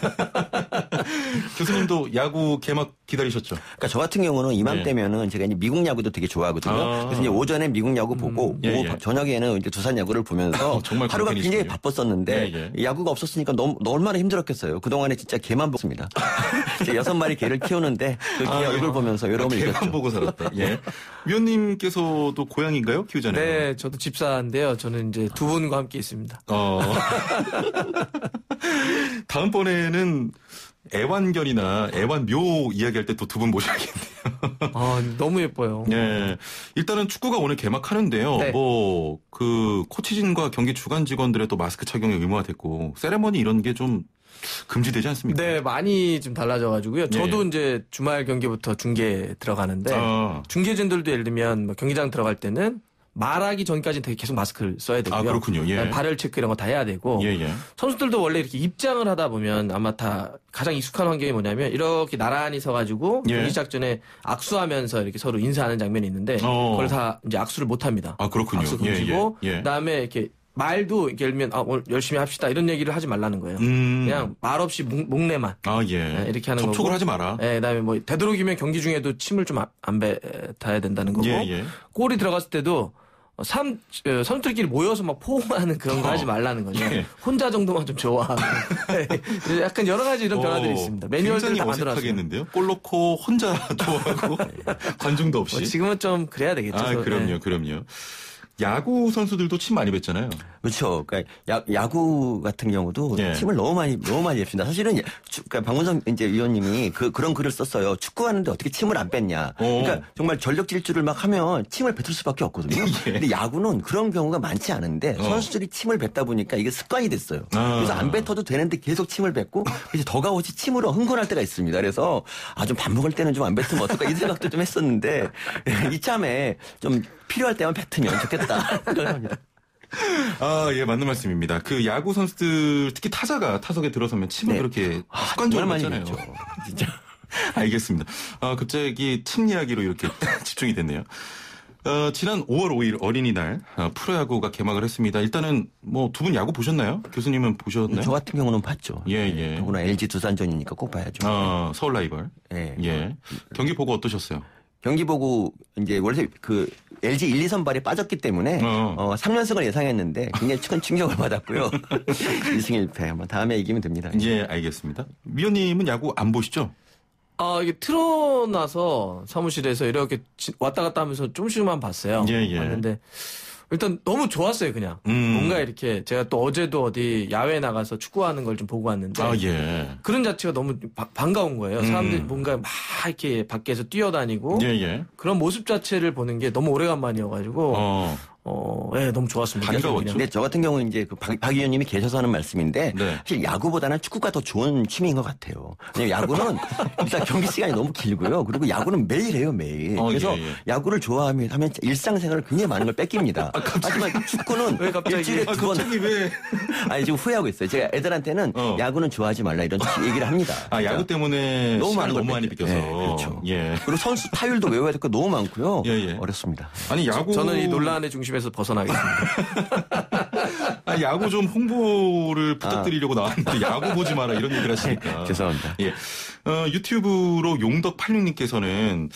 교수님도 야구 개막 기다리셨죠? 그러니까 저 같은 경우는 이맘때면은 제가 이제 미국 야구도 되게 좋아하거든요. 아. 그래서 이제 오전에 미국 야구 보고 음. 예, 오후 예. 저녁에는 이제 두산 야구를 보면서 어, 정말 하루가 광팬이시군요. 굉장히 바빴었는데 예, 예. 야구가 없었으니까 너무 얼마나 힘들었겠어요. 그 동안에 진짜 개만 봤습니다. 이제 여섯 마리 개를 키우는데 그 개 아, 얼굴 보면서 여러분 개만 이겼죠. 보고 살았다. 예. 위원님께서도 고향인가요? 키우잖아요. 네, 저도 집사인데요. 저는 이제 두 분과 함께 있습니다. 어. 다음번에는 애완견이나 애완묘 이야기할 때 또 두 분 모셔야겠네요. 아, 너무 예뻐요. 네. 일단은 축구가 오늘 개막하는데요. 네. 뭐, 그, 코치진과 경기 주간 직원들의 또 마스크 착용이 의무화 됐고, 세레머니 이런 게 좀 금지되지 않습니까? 네, 많이 좀 달라져가지고요. 저도 예. 이제 주말 경기부터 중계 들어가는데 아. 중계진들도 예를 들면 뭐 경기장 들어갈 때는 말하기 전까지는 되게 계속 마스크를 써야 되고요. 아, 그렇군요. 예. 그다음에 발열 체크 이런 거 다 해야 되고 예, 예. 선수들도 원래 이렇게 입장을 하다 보면 아마 다 가장 익숙한 환경이 뭐냐면 이렇게 나란히 서가지고 예. 경기 시작 전에 악수하면서 이렇게 서로 인사하는 장면이 있는데 어. 그걸 다 이제 악수를 못 합니다. 아, 그렇군요. 악수 금지고 예, 예. 예. 그다음에 이렇게 말도 이렇게 예를 들면 아, 오늘 열심히 합시다 이런 얘기를 하지 말라는 거예요. 음. 그냥 말 없이 목, 목내만 아, 예. 네, 이렇게 하는 접촉을 거고. 하지 마라. 네, 그다음에 뭐 되도록이면 경기 중에도 침을 좀 안 뱉어야 된다는 거고. 예, 예. 골이 들어갔을 때도 삼, 어, 선수들끼리 모여서 막 포옹하는 그런 거 어. 하지 말라는 거죠. 예. 혼자 정도만 좀 좋아. 네, 약간 여러 가지 이런 변화들이 어, 있습니다. 매뉴얼들을 굉장히 다 만들어놨어요. 어색하겠는데요. 골 넣고 혼자 좋아하고 관중도 없이. 뭐 지금은 좀 그래야 되겠죠. 아, 그럼요, 네. 그럼요. 야구 선수들도 침 많이 뱉잖아요. 그렇죠. 그러니까 야, 야구 같은 경우도 예. 침을 너무 많이 너무 많이 뱉습니다. 사실은 주- 그러니까 박문성 이제 위원님이 그 그런 글을 썼어요. 축구하는데 어떻게 침을 안 뱉냐. 오. 그러니까 정말 전력 질주를 막 하면 침을 뱉을 수밖에 없거든요. 예. 근데 야구는 그런 경우가 많지 않은데 어. 선수들이 침을 뱉다 보니까 이게 습관이 됐어요. 아. 그래서 안 뱉어도 되는데 계속 침을 뱉고 이제 더가오지 침으로 흥건할 때가 있습니다. 그래서 아 좀 밥 먹을 때는 좀 안 뱉으면 어떨까 이 생각도 좀 했었는데 이참에 좀 필요할 때만 뱉으면 좋겠다 생각합니다. 아, 예, 맞는 말씀입니다. 그 야구 선수들, 특히 타자가 타석에 들어서면 침을 네. 그렇게 아, 습관적으로 정말 많이 뱉잖아요. 뱉죠. 진짜. 알겠습니다. 아, 갑자기 침 이야기로 이렇게 집중이 됐네요. 어, 지난 오월 오일 어린이날 어, 프로야구가 개막을 했습니다. 일단은 뭐 두 분 야구 보셨나요? 교수님은 보셨나요? 저 같은 경우는 봤죠. 예, 예. 더구나 엘지 두산전이니까 꼭 봐야죠. 어, 서울 라이벌. 예. 예. 경기 보고 어떠셨어요? 경기 보고 이제 원래 그 엘지 일, 이 선발이 빠졌기 때문에 어. 어, 삼 연승을 예상했는데 굉장히 큰 충격을 받았고요. 일 승 일 패. 다음에 이기면 됩니다. 예, 알겠습니다. 위원님은 야구 안 보시죠? 아, 이게 틀어놔서 사무실에서 이렇게 왔다 갔다 하면서 조금씩만 봤어요. 예, 예. 봤는데 일단 너무 좋았어요, 그냥. 음. 뭔가 이렇게 제가 또 어제도 어디 야외에 나가서 축구하는 걸 좀 보고 왔는데. 아, 예. 그런 자체가 너무 바, 반가운 거예요. 사람들이 음. 뭔가 막 이렇게 밖에서 뛰어다니고. 예, 예. 그런 모습 자체를 보는 게 너무 오래간만이어가지고. 어. 어, 예, 너무 좋았습니다. 반가웠죠. 근데 저 같은 경우는 이제 그 박, 박 의원님이 계셔서 하는 말씀인데 네. 사실 야구보다는 축구가 더 좋은 취미인 것 같아요. 야구는 일단 경기 시간이 너무 길고요. 그리고 야구는 매일 해요, 매일. 어, 그래서 예, 예. 야구를 좋아하면 하면 일상생활을 굉장히 많은 걸 뺏깁니다. 아, 하지만 축구는 왜 갑자기 일주일에 두 번. 아, 갑자기 왜? 아니 지금 후회하고 있어요. 제가 애들한테는 어. 야구는 좋아하지 말라 이런 얘기를 합니다. 아, 야구 때문에 너무 많은 걸 너무 많이 뺏겨서. 네, 그렇죠. 예. 그리고 선수 타율도 외워야 될 거 너무 많고요. 예, 예. 어렵습니다. 아니 야구 저는 이 논란의 중심에서 벗어나겠습니다. 아, 야구 좀 홍보를 부탁드리려고 아. 나왔는데 야구 보지 마라 이런 얘기를 하시니까. 죄송합니다. 예. 어, 유튜브로 용덕팔육님께서는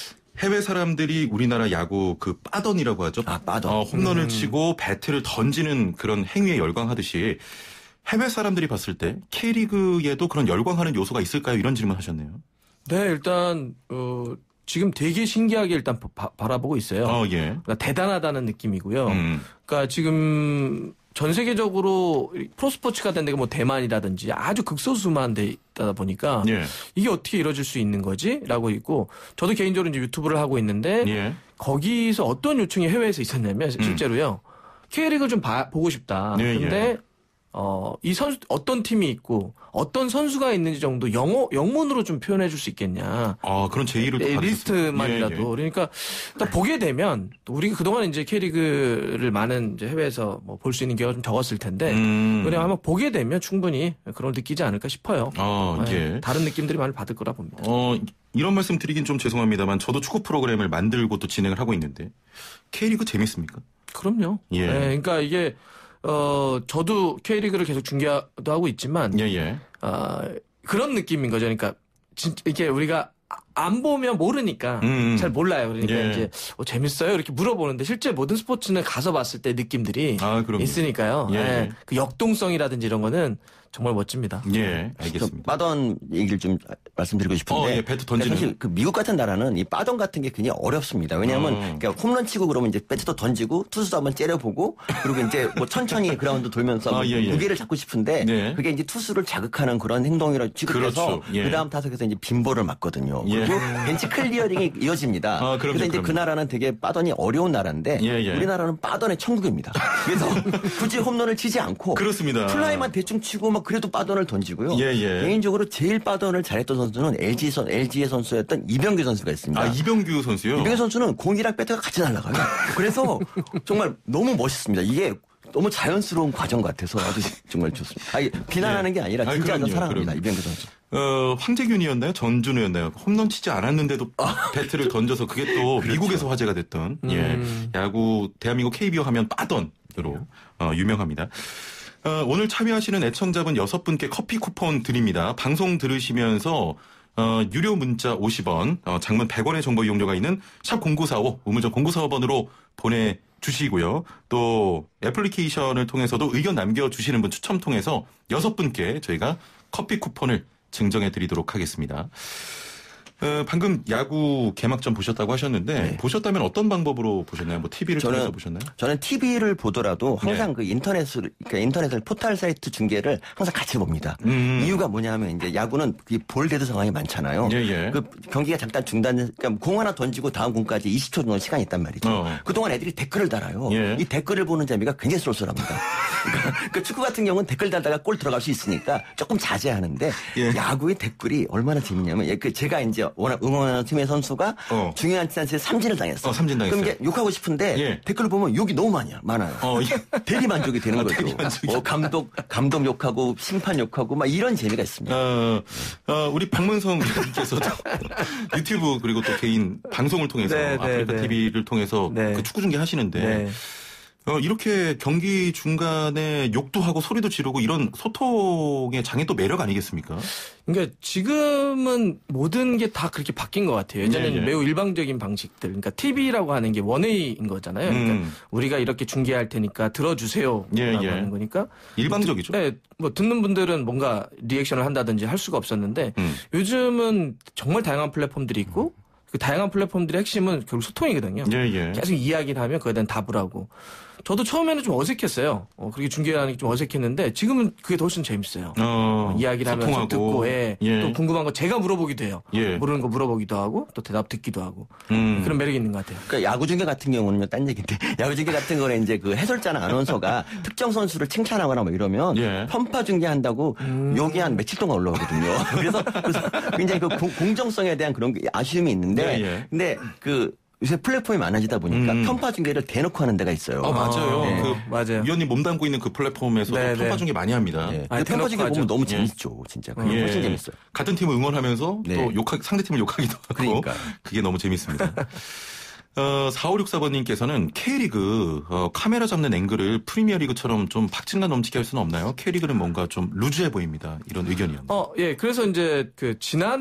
해외 사람들이 우리나라 야구 그 빠던이라고 하죠. 아, 빠던. 어, 홈런을 음. 치고 배트를 던지는 그런 행위에 열광하듯이 해외 사람들이 봤을 때 K리그에도 그런 열광하는 요소가 있을까요? 이런 질문 하셨네요. 네, 일단 어, 지금 되게 신기하게 일단 바, 바라보고 있어요. 어, 예. 그러니까 대단하다는 느낌이고요. 음. 그러니까 지금 전 세계적으로 프로스포츠가 된 데가 뭐 대만이라든지 아주 극소수만 돼 있다 보니까 예. 이게 어떻게 이루어질 수 있는 거지라고 있고 저도 개인적으로 이제 유튜브를 하고 있는데 예. 거기서 어떤 요청이 해외에서 있었냐면 실제로요. 음. K리그 좀 봐, 보고 싶다. 예, 근데 예. 어, 이 선수, 어떤 팀이 있고, 어떤 선수가 있는지 정도 영어, 영문으로 좀 표현해 줄 수 있겠냐. 아, 그런 제의를 또 네, 리스트만이라도. 예, 예. 그러니까, 딱 보게 되면, 우리가 그동안 이제 K리그를 많은 이제 해외에서 뭐 볼 수 있는 기회가 좀 적었을 텐데, 음. 그냥 한번 보게 되면 충분히 그런 걸 느끼지 않을까 싶어요. 아, 네, 예. 다른 느낌들이 많이 받을 거라 봅니다. 어, 이런 말씀 드리긴 좀 죄송합니다만, 저도 축구 프로그램을 만들고 또 진행을 하고 있는데, K리그 재밌습니까? 그럼요. 예. 네, 그러니까 이게, 어, 저도 K리그를 계속 중계도 하고 있지만, 예, 예. 어, 그런 느낌인 거죠. 그러니까, 진짜, 이게 우리가 안 보면 모르니까 음. 잘 몰라요. 그러니까 예. 이제, 어, 재밌어요? 이렇게 물어보는데, 실제 모든 스포츠는 가서 봤을 때 느낌들이 아, 있으니까요. 예. 네. 그 역동성이라든지 이런 거는 정말 멋집니다. 예, 알겠습니다. 빠던 얘기를 좀 말씀드리고 싶은데. 어, 예, 배트 던지는. 사실 그 미국 같은 나라는 이 빠던 같은 게 굉장히 어렵습니다. 왜냐하면 어. 그러니까 홈런 치고 그러면 이제 배트도 던지고 투수도 한번 째려보고 그리고 이제 뭐 천천히 그라운드 돌면서 아, 예, 예. 무게를 잡고 싶은데 네. 그게 이제 투수를 자극하는 그런 행동이라 취급해서 그렇죠. 예. 그다음 타석에서 이제 빈볼을 맞거든요. 예. 그리고 벤치 클리어링이 이어집니다. 아, 그럼요, 그래서 이제 그럼요. 그 나라는 되게 빠던이 어려운 나라인데 예, 예. 우리나라는 빠던의 천국입니다. 그래서 굳이 홈런을 치지 않고 그렇습니다. 플라이만 대충 치고 막 그래도 빠던을 던지고요. 예, 예. 개인적으로 제일 빠던을 잘했던 선수는 엘지 선 엘지의 선수였던 이병규 선수가 있습니다. 아, 이병규 선수요? 이병규 선수는 공이랑 배트가 같이 날아가요. 그래서 정말 너무 멋있습니다. 이게 너무 자연스러운 과정 같아서 아주 정말 좋습니다. 아니, 비난하는 예. 게 아니라 아니, 진짜 그럼요, 사랑합니다. 그럼요. 이병규 선수. 어, 황재균이었나요? 전준우였나요? 홈런 치지 않았는데도 배트를 던져서 그게 또 그렇죠. 미국에서 화제가 됐던 음. 예, 야구 대한민국 케이비오 하면 빠던으로 어, 유명합니다. 어, 오늘 참여하시는 애청자분 여섯 분께 커피 쿠폰 드립니다. 방송 들으시면서 어, 유료 문자 오십 원, 어, 장문 백 원의 정보 이용료가 있는 샵 공구사오, 우물정 공구사오 번으로 보내주시고요. 또 애플리케이션을 통해서도 의견 남겨주시는 분 추첨 통해서 여섯 분께 저희가 커피 쿠폰을 증정해드리도록 하겠습니다. 어, 방금 야구 개막전 보셨다고 하셨는데 네. 보셨다면 어떤 방법으로 보셨나요? 뭐 티비를 저는, 통해서 보셨나요? 저는 티비를 보더라도 항상 네. 그 인터넷을, 그러니까 인터넷을 포털 사이트 중계를 항상 같이 봅니다. 음. 이유가 뭐냐면 이제 야구는 볼 데드 상황이 많잖아요. 예, 예. 그 경기가 잠깐 중단, 그러니까 공 하나 던지고 다음 공까지 이십 초 정도 시간이 있단 말이죠. 어. 그동안 애들이 댓글을 달아요. 예. 이 댓글을 보는 재미가 굉장히 쏠쏠합니다. 그러니까 그 축구 같은 경우는 댓글 달다가 골 들어갈 수 있으니까 조금 자제하는데 예. 야구의 댓글이 얼마나 재밌냐면 그 제가 이제 워낙 응원하는 팀의 선수가 어. 중요한 찬스에 삼진을 당했어. 어, 삼진 당했어요. 그럼 이제 욕하고 싶은데 예. 댓글을 보면 욕이 너무 많이 많아요. 어, 예. 대리 만족이 되는 아, 거죠. 어, 감독 감독 욕하고 심판 욕하고 막 이런 재미가 있습니다. 어, 어, 우리 박문성 님께서도 유튜브 그리고 또 개인 방송을 통해서 네, 아프리카 네, 티비를 통해서 네. 그 축구 중계 하시는데 네. 어, 이렇게 경기 중간에 욕도 하고 소리도 지르고 이런 소통의 장애 또 매력 아니겠습니까? 그러니까 지금은 모든 게 다 그렇게 바뀐 것 같아요. 예전에는 네, 네. 매우 일방적인 방식들. 그러니까 티비라고 하는 게 원웨이인 거잖아요. 그러니까 음. 우리가 이렇게 중계할 테니까 들어주세요. 예, 라고 예. 하는 거니까. 일방적이죠. 네. 뭐 듣는 분들은 뭔가 리액션을 한다든지 할 수가 없었는데 음. 요즘은 정말 다양한 플랫폼들이 있고 그 다양한 플랫폼들의 핵심은 결국 소통이거든요. 예, 예. 계속 이야기를 하면 그거에 대한 답을 하고. 저도 처음에는 좀 어색했어요. 어, 그렇게 중계하는 게 좀 어색했는데 지금은 그게 더 훨씬 재밌어요. 어, 어, 이야기를 하면서 소통하고. 듣고 예. 예. 또 궁금한 거 제가 물어보기도 해요. 예. 모르는 거 물어보기도 하고 또 대답 듣기도 하고 음. 그런 매력이 있는 것 같아요. 그러니까 야구 중계 같은 경우는요, 딴 얘기인데 야구 중계 같은 거는 이제 그 해설자나 아나운서가 특정 선수를 칭찬하거나 뭐 이러면 예. 편파 중계한다고 음. 욕이 한 며칠 동안 올라오거든요. 그래서, 그래서 굉장히 그 공정성에 대한 그런 아쉬움이 있는데, 예, 예. 근데 그 요새 플랫폼이 많아지다 보니까 음. 편파 중계를 대놓고 하는 데가 있어요. 아, 맞아요. 네. 그 맞아요. 위원님 몸담고 있는 그 플랫폼에서도 네, 편파 중계 많이 합니다. 네. 아, 편파 중계 보면 너무 재밌죠. 진짜. 예. 훨씬 재밌어요. 같은 팀을 응원하면서 네. 또 욕하, 상대팀을 욕하기도 하고. 그러니까. 그게 너무 재밌습니다. 어, 사오육사 번님께서는 K리그 어, 카메라 잡는 앵글을 프리미어리그처럼 좀 박진감 넘치게 할 수는 없나요? K리그는 뭔가 좀 루즈해 보입니다. 이런 의견이었네요. 어, 예. 그래서 이제 그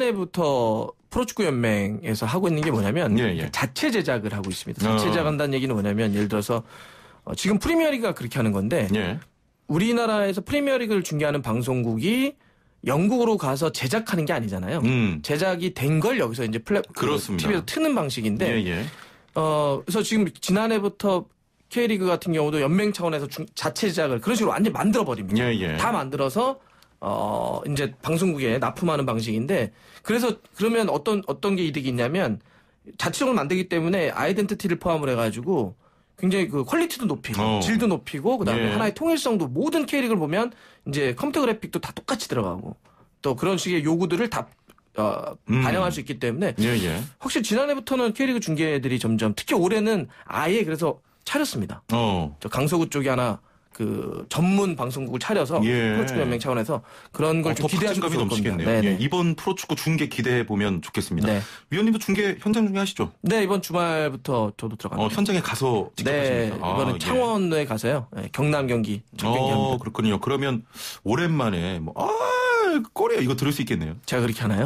지난해부터 프로축구연맹에서 하고 있는 게 뭐냐면 예, 예. 자체 제작을 하고 있습니다. 자체 어. 제작한다는 얘기는 뭐냐면 예를 들어서 어, 지금 프리미어리그가 그렇게 하는 건데 예. 우리나라에서 프리미어리그를 중계하는 방송국이 영국으로 가서 제작하는 게 아니잖아요. 음. 제작이 된 걸 여기서 이제 플랫 그렇습니다. 티비에서 트는 방식인데 예, 예. 어, 그래서 지금 지난해부터 K리그 같은 경우도 연맹 차원에서 중, 자체 제작을 그런 식으로 완전히 만들어 버립니다. 예, 예. 다 만들어서 어, 이제 방송국에 납품하는 방식인데 그래서 그러면 어떤 어떤 게 이득이 있냐면 자체적으로 만들기 때문에 아이덴티티를 포함을 해가지고 굉장히 그 퀄리티도 높이고 어. 질도 높이고 그다음에 예. 하나의 통일성도 모든 K리그를 보면 이제 컴퓨터 그래픽도 다 똑같이 들어가고 또 그런 식의 요구들을 다 어, 음. 반영할 수 있기 때문에 예, 예. 확실히 지난해부터는 K리그 중계들이 점점 특히 올해는 아예 그래서 차렸습니다. 어. 저 강서구 쪽에 하나 그 전문 방송국을 차려서 예. 프로축구 연맹 차원에서 그런 걸 좀 어, 기대하시면 좋을 겁니다. 예. 이번 프로축구 중계 기대해 보면 좋겠습니다. 네. 위원님도 중계 현장 중계 하시죠? 네, 이번 주말부터 저도 들어갑니다. 어, 현장에 가서 직접 네, 하십니까? 이번은 아, 창원에 예. 가서요. 네, 경남 경기. 어, 그렇군요. 그러면 오랜만에 뭐 아, 꼬리야 이거 들을 수 있겠네요. 제가 그렇게 하나요?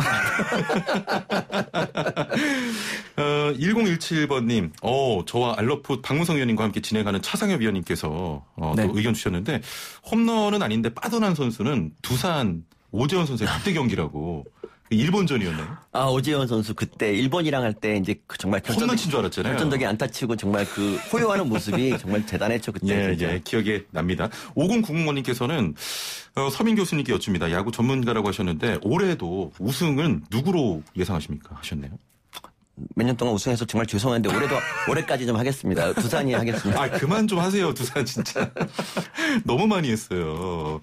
어, 일공일칠 번님, 어, 저와 알러풋 박문성 위원님과 함께 진행하는 차상엽 위원님께서 어, 네. 또 의견 주셨는데 홈런은 아닌데 빠져난 선수는 두산 오재원 선수의 그때 경기라고. 일본전이었나요? 아, 오재원 선수 그때 일본이랑 할 때 이제 정말 홈런 친 줄 알았잖아요. 결정적인 안타 치고 정말 그 호요하는 모습이 정말 대단했죠. 그때. 예, 예, 기억에 납니다. 오공구공번님께서는 어, 서민 교수님께 여쭙니다. 야구 전문가라고 하셨는데 올해도 우승은 누구로 예상하십니까? 하셨네요. 몇 년 동안 우승해서 정말 죄송한데 올해도 올해까지 좀 하겠습니다. 두산이 하겠습니다. 아, 그만 좀 하세요. 두산 진짜. 너무 많이 했어요.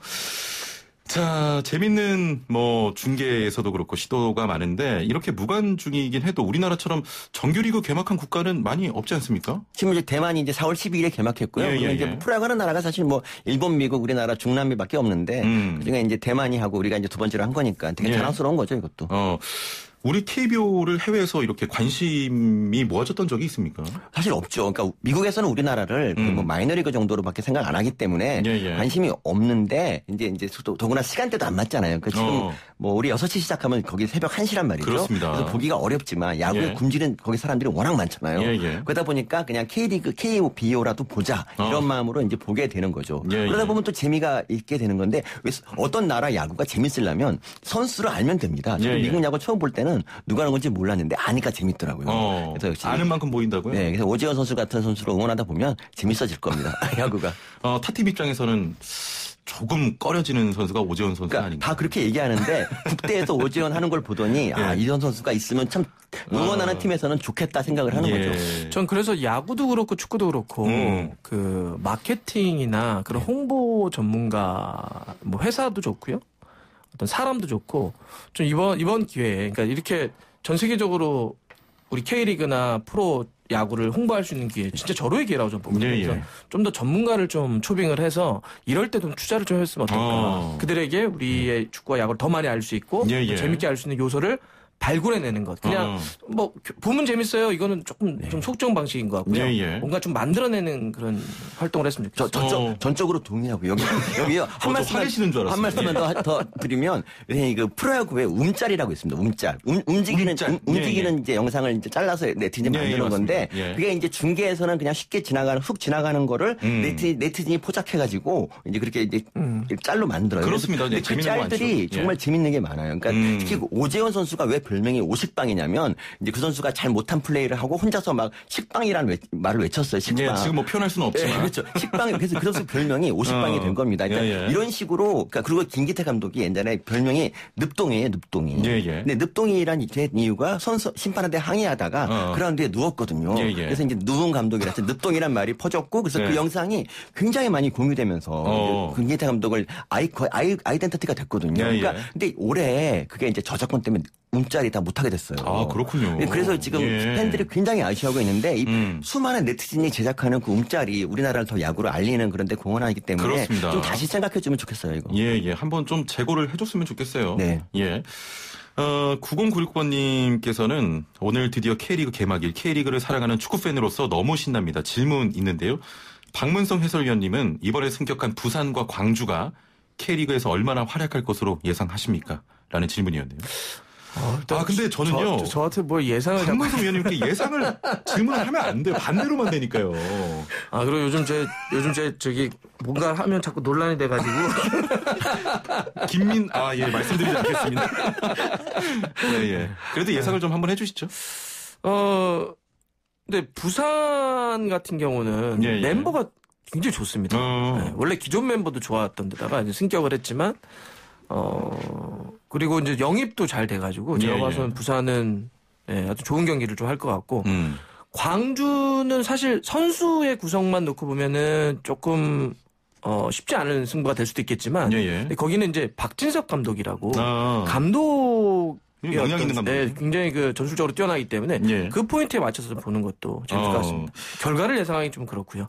자, 재밌는 뭐 중계에서도 그렇고 시도가 많은데 이렇게 무관중이긴 해도 우리나라처럼 정규리그 개막한 국가는 많이 없지 않습니까? 지금 이제 대만이 이제 사월 십이일에 개막했고요. 예, 예, 이제 예. 프로야구하는 나라가 사실 뭐 일본, 미국, 우리나라, 중남미밖에 없는데 음. 그중에 이제 대만이 하고 우리가 이제 두 번째로 한 거니까 되게 예. 자랑스러운 거죠, 이것도. 어. 우리 케이비오를 해외에서 이렇게 관심이 모아졌던 적이 있습니까? 사실 없죠. 그러니까 미국에서는 우리나라를 음. 뭐 마이너리그 정도로밖에 생각 안 하기 때문에 예, 예. 관심이 없는데 이제 이제 더구나 시간대도 안 맞잖아요. 그러니까 지금 어. 뭐 우리 여섯 시 시작하면 거기 새벽 한 시란 말이죠. 그렇습니다. 그래서 보기가 어렵지만 야구의 예. 굶주린 거기 사람들이 워낙 많잖아요. 예, 예. 그러다 보니까 그냥 K리그, 케이비오라도 보자 이런 어. 마음으로 이제 보게 되는 거죠. 예, 그러다 예. 보면 또 재미가 있게 되는 건데 왜 어떤 나라 야구가 재밌으려면 선수를 알면 됩니다. 예, 예. 미국 야구 처음 볼 때는 누가 하는 건지 몰랐는데 아니까 재밌더라고요. 어, 그래서 역시 아는 만큼 보인다고요? 네, 그래서 오재원 선수 같은 선수를 응원하다 보면 재밌어질 겁니다. 야구가. 어, 타팀 입장에서는 조금 꺼려지는 선수가 오재원 선수가 그러니까 아닌가. 다 그렇게 얘기하는데 국대에서 오재원 하는 걸 보더니 예. 아, 이런 선수가 있으면 참 응원하는 아. 팀에서는 좋겠다 생각을 하는 예. 거죠. 전 그래서 야구도 그렇고 축구도 그렇고 음. 그 마케팅이나 그런 홍보 전문가 뭐 회사도 좋고요. 어떤 사람도 좋고 좀 이번 이번 기회에 그러니까 이렇게 전 세계적으로 우리 K리그나 프로 야구를 홍보할 수 있는 기회, 진짜 절호의 기회라고 저는 보거든요. 예, 예. 그래서 좀 더 전문가를 좀 초빙을 해서 이럴 때 좀 투자를 좀 했으면 어떨까. 어. 그들에게 우리의 축구와 야구를 더 많이 알 수 있고 예, 예. 재밌게 알 수 있는 요소를 발굴해내는 것. 그냥 어. 뭐 보면 재밌어요. 이거는 조금 네. 좀 속정 방식인 것 같고요. 예, 예. 뭔가 좀 만들어내는 그런 활동을 했으면 좋겠어요. 저, 전적, 어. 전적으로 동의하고 여기 여기요 한 말씀만 한 말씀만 더, 더 드리면 그 프로야구에 움짤이라고 있습니다. 움짤. 움, 움직이는 움짤. 움, 움직이는 예, 예. 이제 영상을 이제 잘라서 네티즌이 예, 만드는 예, 건데 예. 그게 이제 중계에서는 그냥 쉽게 지나가는 훅 지나가는 거를 음. 네티, 네티즌이 포착해가지고 이제 그렇게 이제 음. 짤로 만들어요. 그렇습니다. 근데 그 짤들이 정말 예. 재밌는 게 많아요. 그러니까 음. 특히 오재원 선수가 왜 별명이 오식빵이냐면 이제 그 선수가 잘 못한 플레이를 하고 혼자서 막 식빵이라는 외, 말을 외쳤어요. 식빵. 예, 지금 뭐 표현할 수는 없지만. 예, 그렇죠. 식빵. 그래서 그 선수 별명이 오식빵이 어. 된 겁니다. 그러니까 예, 예. 이런 식으로 그러니까 그리고 김기태 감독이 옛날에 별명이 늪동이에요. 늪동이. 예, 예. 근데 늪동이란 이유가 선수 심판한테 항의하다가 어. 그라운드에 누웠거든요. 예, 예. 그래서 이제 누운 감독이라서 늪동이란 말이 퍼졌고 그래서 예. 그 영상이 굉장히 많이 공유되면서 어. 김기태 감독을 아이 아이 아이덴티티가 됐거든요. 예, 그러니까 예. 근데 올해 그게 이제 저작권 때문에 움짤이 다 못하게 됐어요. 아, 그렇군요. 그래서 지금 예. 팬들이 굉장히 아쉬워하고 있는데 이 음. 수많은 네티즌이 제작하는 그 움짤이 우리나라를 더 야구를 알리는 그런 데 공헌하기 때문에 그렇습니다. 좀 다시 생각해주면 좋겠어요, 이거. 예, 예. 한번 좀 재고를 해줬으면 좋겠어요. 네. 예. 어, 구공구육 번님께서는 오늘 드디어 K리그 개막일, K리그를 사랑하는 축구팬으로서 너무 신납니다. 질문 있는데요. 박문성 해설위원님은 이번에 승격한 부산과 광주가 K리그에서 얼마나 활약할 것으로 예상하십니까? 라는 질문이었네요. 어, 아, 근데 저는요. 저, 저한테 뭐 예상을. 박문성 위원님께 예상을 질문을 하면 안 돼요. 반대로만 되니까요. 아, 그리고 요즘 제, 요즘 제, 저기, 뭔가 하면 자꾸 논란이 돼가지고. 김민, 아, 예, 말씀드리지 않겠습니다. 예, 예. 그래도 예상을 좀 한번 해주시죠. 어, 근데 부산 같은 경우는 예, 예. 멤버가 굉장히 좋습니다. 어. 네, 원래 기존 멤버도 좋았던 데다가 이제 승격을 했지만, 어, 그리고 이제 영입도 잘 돼가지고, 제가 예, 봐서는 예. 부산은, 예, 아주 좋은 경기를 좀 할 것 같고, 음. 광주는 사실 선수의 구성만 놓고 보면은 조금, 어, 쉽지 않은 승부가 될 수도 있겠지만, 예, 예. 거기는 이제 박진석 감독이라고, 아. 감독, 영향 있는 감독. 네, 굉장히 그 전술적으로 뛰어나기 때문에 예. 그 포인트에 맞춰서 보는 것도 재밌을 어. 것 같습니다. 결과를 예상하기 좀 그렇고요.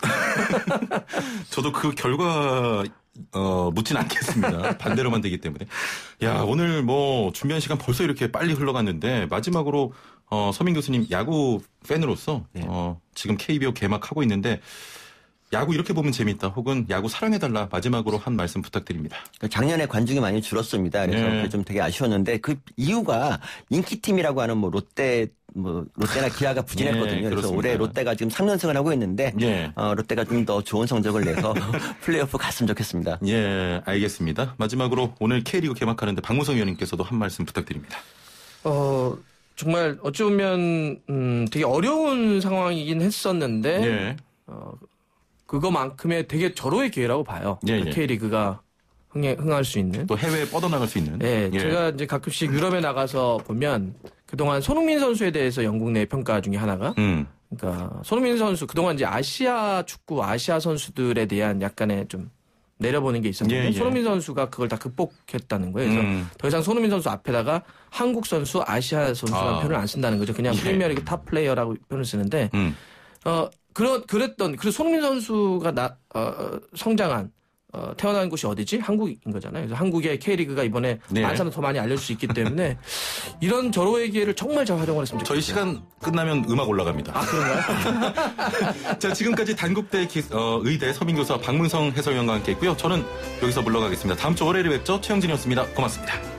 저도 그 결과 어, 묻진 않겠습니다. 반대로만 되기 때문에. 야, 오늘 뭐 준비한 시간 벌써 이렇게 빨리 흘러갔는데 마지막으로 어, 서민 교수님 야구 팬으로서 네. 어, 지금 케이비오 개막하고 있는데 야구 이렇게 보면 재밌다 혹은 야구 사랑해달라 마지막으로 한 말씀 부탁드립니다. 작년에 관중이 많이 줄었습니다. 그래서 네. 좀 되게 아쉬웠는데 그 이유가 인기팀이라고 하는 뭐 롯데 뭐 롯데나 기아가 부진했거든요. 네, 그래서 올해 롯데가 지금 삼 연승을 하고 있는데 네. 어, 롯데가 좀 더 좋은 성적을 내서 플레이오프 갔으면 좋겠습니다. 예, 알겠습니다. 마지막으로 오늘 K리그 개막하는데 박무성 위원님께서도 한 말씀 부탁드립니다. 어, 정말 어찌 보면 음, 되게 어려운 상황이긴 했었는데 네. 어, 그거만큼의 되게 절호의 기회라고 봐요. 예, 예. K리그가 흥해, 흥할 수 있는. 또 해외에 뻗어나갈 수 있는. 네, 예. 제가 이제 가끔씩 유럽에 나가서 보면 그동안 손흥민 선수에 대해서 영국 내 평가 중에 하나가 음. 그러니까 손흥민 선수 그동안 이제 아시아 축구, 아시아 선수들에 대한 약간의 좀 내려보는 게 있었는데 예, 예. 손흥민 선수가 그걸 다 극복했다는 거예요. 그래서 음. 더 이상 손흥민 선수 앞에다가 한국 선수, 아시아 선수라는 아. 표현을 안 쓴다는 거죠. 그냥 예. 프리미어리그 탑 플레이어라고 표현을 쓰는데 음. 어 그런 그랬던 그래서 손흥민 선수가 나 어, 성장한 어, 태어난 곳이 어디지? 한국인 거잖아요. 그래서 한국의 K리그가 이번에 네. 많은 사람 더 많이 알려줄 수 있기 때문에 이런 절호의 기회를 정말 잘 활용을 했으면 좋겠어요. 저희 시간 끝나면 음악 올라갑니다. 아, 그런가요? 자, 지금까지 단국대 기, 어, 의대 서민교사 박문성 해설위원과 함께 했고요. 저는 여기서 물러가겠습니다. 다음 주 월요일에 뵙죠. 최영진이었습니다. 고맙습니다.